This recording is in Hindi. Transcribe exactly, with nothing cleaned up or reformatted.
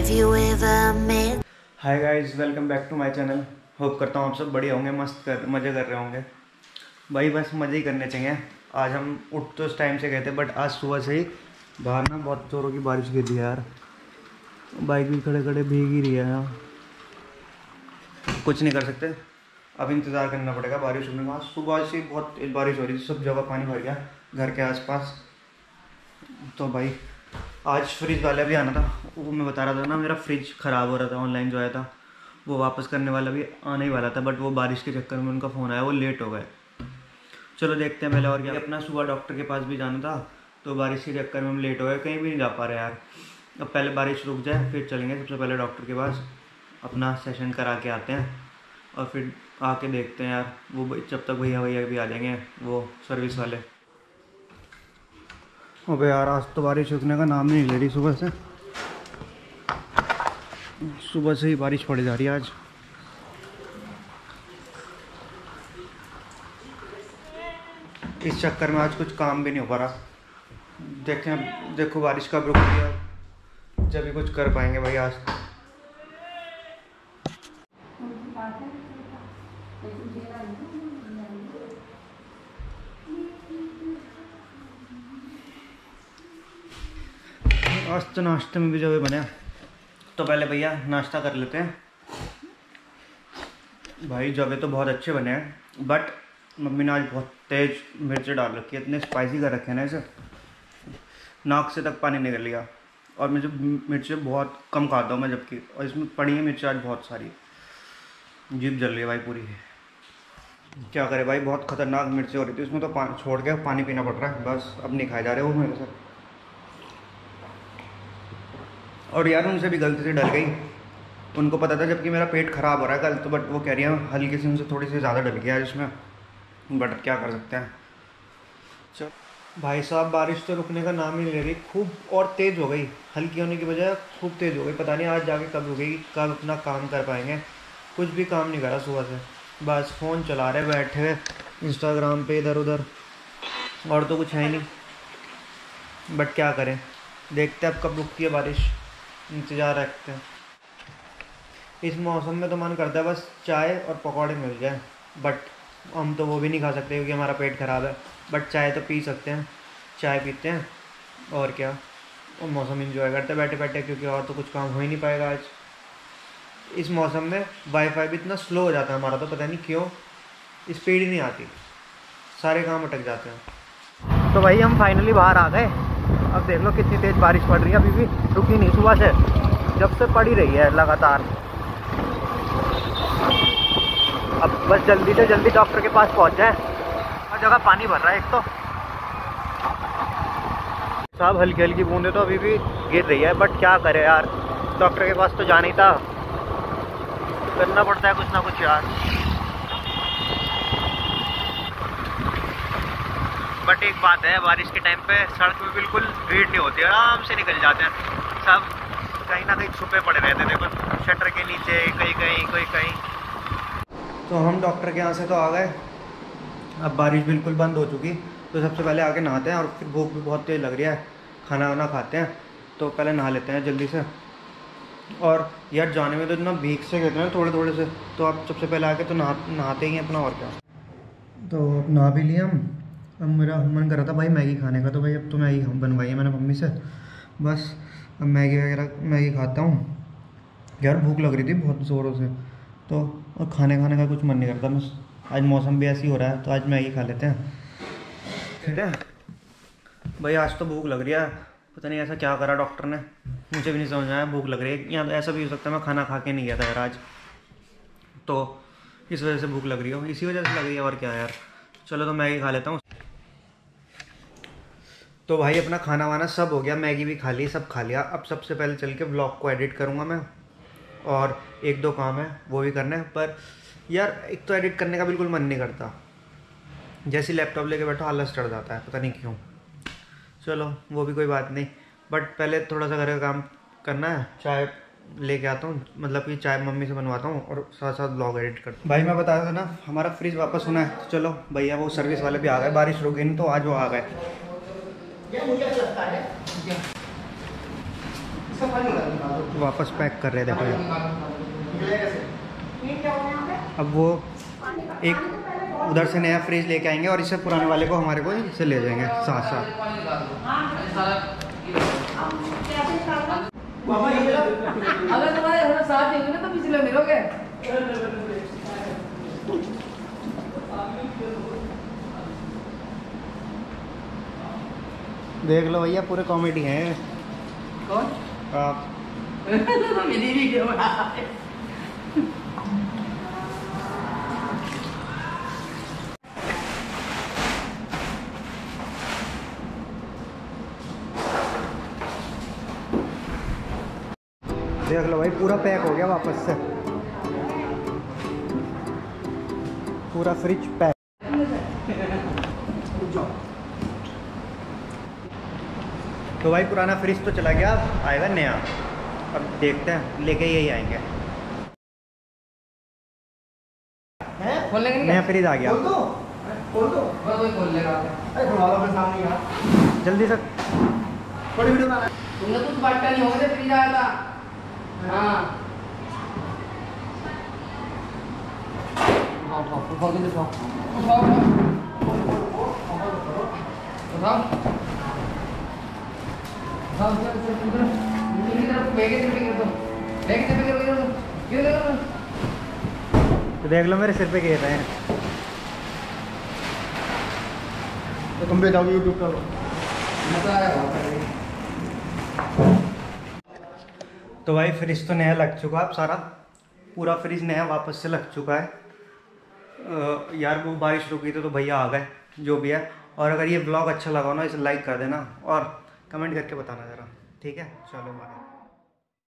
Hi guys, welcome back to my channel. Hope करता हूँ आप सब बढ़िया होंगे, मस्त कर मज़े कर रहे होंगे। भाई बस मज़े ही करने चाहिए। आज हम उठ तो इस टाइम से गए थे, बट आज सुबह से ही बाहर ना बहुत ज़ोरों की बारिश गिर रही है यार। बाइक भी खड़े खड़े भीग ही रही है यार। कुछ नहीं कर सकते, अब इंतज़ार करना पड़ेगा बारिश होने का। सुबह से बहुत बारिश हो रही थी, सब जगह पानी भर गया घर के आसपास। तो भाई आज फ्रिज वाला भी आना था, वो मैं बता रहा था ना, मेरा फ्रिज ख़राब हो रहा था। ऑनलाइन जो आया था वो वापस करने वाला भी आने ही वाला था, बट वो बारिश के चक्कर में उनका फ़ोन आया, वो लेट हो गए। चलो देखते हैं पहले और क्या। अपना सुबह डॉक्टर के पास भी जाना था, तो बारिश के चक्कर में हम लेट हो गए, कहीं भी नहीं जा पा रहे यार। अब पहले बारिश रुक जाए फिर चलेंगे। सबसे पहले डॉक्टर के पास अपना सेशन करा के आते हैं और फिर आके देखते हैं यार। वो जब तक भैया भैया भी आ जाएंगे, वो सर्विस वाले। अबे यार, आज तो बारिश रुकने का नाम नहीं ले रही। सुबह से सुबह से ही बारिश पड़ जा रही है आज। इस चक्कर में आज कुछ काम भी नहीं हो पा रहा। देखें, देखो बारिश कब रुक गया, जब भी कुछ कर पाएंगे भाई आज। आज तो नाश्ते में भी जो भी बने, तो पहले भैया नाश्ता कर लेते हैं। भाई जवे तो बहुत अच्छे बने हैं, बट मम्मी ने आज बहुत तेज़ मिर्च डाल रखी है, इतने स्पाइसी कर रखे हैं ना, इसे नाक से तक पानी निकल गया। और मुझे मिर्चें बहुत कम खाता हूँ मैं, जबकि और इसमें पड़ी है मिर्च आज बहुत सारी। जीभ जल रही है भाई पूरी। क्या करे भाई, बहुत ख़तरनाक मिर्चें हो रही थी इसमें, तो पानी छोड़ के पानी पीना पड़ रहा है बस। अब नहीं खाए जा रहे वो मेरे साथ। और यार उनसे भी गलती से डल गई, उनको पता था जबकि मेरा पेट ख़राब हो रहा है कल तो, बट वो कह रही है हल्की सी उनसे थोड़ी सी ज़्यादा डल गया इसमें, बट क्या कर सकते हैं। चल भाई साहब, बारिश तो रुकने का नाम ही नहीं ले रही, खूब और तेज़ हो गई। हल्की होने की बजाय खूब तेज़ हो गई। पता नहीं आज जाके कब रुकेगी, कब अपना काम कर पाएंगे। कुछ भी काम नहीं करा सुबह से, बस फ़ोन चला रहे बैठे हुए इंस्टाग्राम पे इधर उधर, और तो कुछ है ही नहीं। बट क्या करें, देखते हैं अब कब रुकती है बारिश, इंतज़ार रखते हैं। इस मौसम में तो मन करता है बस चाय और पकौड़े मिल जाए, बट हम तो वो भी नहीं खा सकते क्योंकि हमारा पेट ख़राब है। बट चाय तो पी सकते हैं, चाय पीते हैं और क्या, और मौसम एंजॉय करते हैं बैठे बैठे, क्योंकि और तो कुछ काम हो ही नहीं पाएगा आज। इस मौसम में वाईफाई भी इतना स्लो हो जाता है हमारा, तो पता नहीं क्यों स्पीड ही नहीं आती, सारे काम अटक जाते हैं। तो भाई हम फाइनली बाहर आ गए। अब देख लो कितनी तेज़ बारिश पड़ रही है, अभी भी रुकी नहीं। सुबह से जब से पड़ी रही है लगातार। अब बस जल्दी से जल्दी डॉक्टर के पास पहुंच जाए। और जगह पानी भर रहा है एक तो, साहब हल्की हल्की बूंदे तो अभी भी गिर रही है, बट क्या करे यार, डॉक्टर के पास तो जाना ही था, करना पड़ता है कुछ ना कुछ यार। बट एक बात है, बारिश के टाइम पे सड़क में बिल्कुल भीड़ नहीं होती, आराम से निकल जाते हैं सब। कहीं ना कहीं छुपे पड़े रहते थे, देखो शटर के नीचे, कहीं कहीं कोई कहीं। तो हम डॉक्टर के यहाँ से तो आ गए, अब बारिश बिल्कुल बंद हो चुकी। तो सबसे पहले आके नहाते हैं, और फिर भूख भी बहुत तेज़ लग रही है, खाना वाना खाते हैं, तो पहले नहा लेते हैं जल्दी से। और यार जाने में तो इतना भीग से कहते हैं थोड़े थोड़े से, तो आप सबसे पहले आके तो नहा नहाते ही अपना, और क्या। तो नहा भी लिया हम। अब मेरा मन कर रहा था भाई मैगी खाने का, तो भाई अब तो मैगी हम बनवाई है मैंने मम्मी से, बस अब मैगी वगैरह मैगी खाता हूँ। यार भूख लग रही थी बहुत ज़ोरों से, तो और खाने खाने का कुछ मन नहीं करता। बस आज मौसम भी ऐसी हो रहा है, तो आज मैगी खा लेते हैं, ठीक है भाई। आज तो भूख लग रही है, पता नहीं ऐसा क्या करा डॉक्टर ने, मुझे भी नहीं समझ आया। भूख लग रही है, या ऐसा भी हो सकता है मैं खाना खा के नहीं गया था यार आज, तो इस वजह से भूख लग रही हो, इसी वजह से लग रही है, और क्या यार। चलो तो मैगी खा लेता हूँ। तो भाई अपना खाना वाना सब हो गया, मैगी भी खा ली, सब खा लिया। अब सबसे पहले चल के व्लॉग को एडिट करूँगा मैं, और एक दो काम है वो भी करना है। पर यार एक तो एडिट करने का बिल्कुल मन नहीं करता, जैसे लैपटॉप लेके बैठो आलस चढ़ जाता है, पता नहीं क्यों। चलो वो भी कोई बात नहीं, बट पहले थोड़ा सा घर का काम करना है। चाय लेके आता हूँ, मतलब कि चाय मम्मी से बनवाता हूँ, और साथ साथ ब्लॉग एडिट करता हूँ। भाई मैं बता रहा था ना, हमारा फ्रिज वापस होना है, तो चलो भैया वो सर्विस वाले भी आ गए, बारिश रुक गई नहीं तो आज वो आ गए। वापस पैक कर रहे थे देखो। अब वो एक उधर से नया फ्रिज लेके आएंगे और इससे पुराने वाले को हमारे को इससे ले जाएंगे साथ साथ। अगर तुम्हारे साथ नहीं होंगे तो पिछले मिलोगे। देख लो भैया पूरे कॉमेडी हैं। कौन? आप। मेरी भी क्यों? देख लो भाई पूरा पैक हो गया वापस से, पूरा फ्रिज पैक। तो भाई पुराना फ्रिज तो चला गया, आएगा नया। अब देखते हैं, लेके यही आएंगे। नया फ्रिज आ गया। खोल दो, खोल लेगा। जल्दी से थोड़ी वीडियो बना। तुमने कुछ बांटा नहीं होगा, फ्रिज आया था। हाँ उठाओ उठाओ उठाओ उठाओ उठाओ उठाओ तो देख लो मेरे सिर पे गिर रहे हैं। तो तुम भी जाओगे यूट्यूब पर। तो भाई फ्रिज तो नया लग चुका है, अब सारा पूरा फ्रिज नया वापस से लग चुका है। आ, यार वो बारिश रुकी थी तो भैया आ गए, जो भी है। और अगर ये ब्लॉग अच्छा लगा हो ना, इसे लाइक कर देना और कमेंट करके बताना ज़रा, ठीक है। चलो बाय।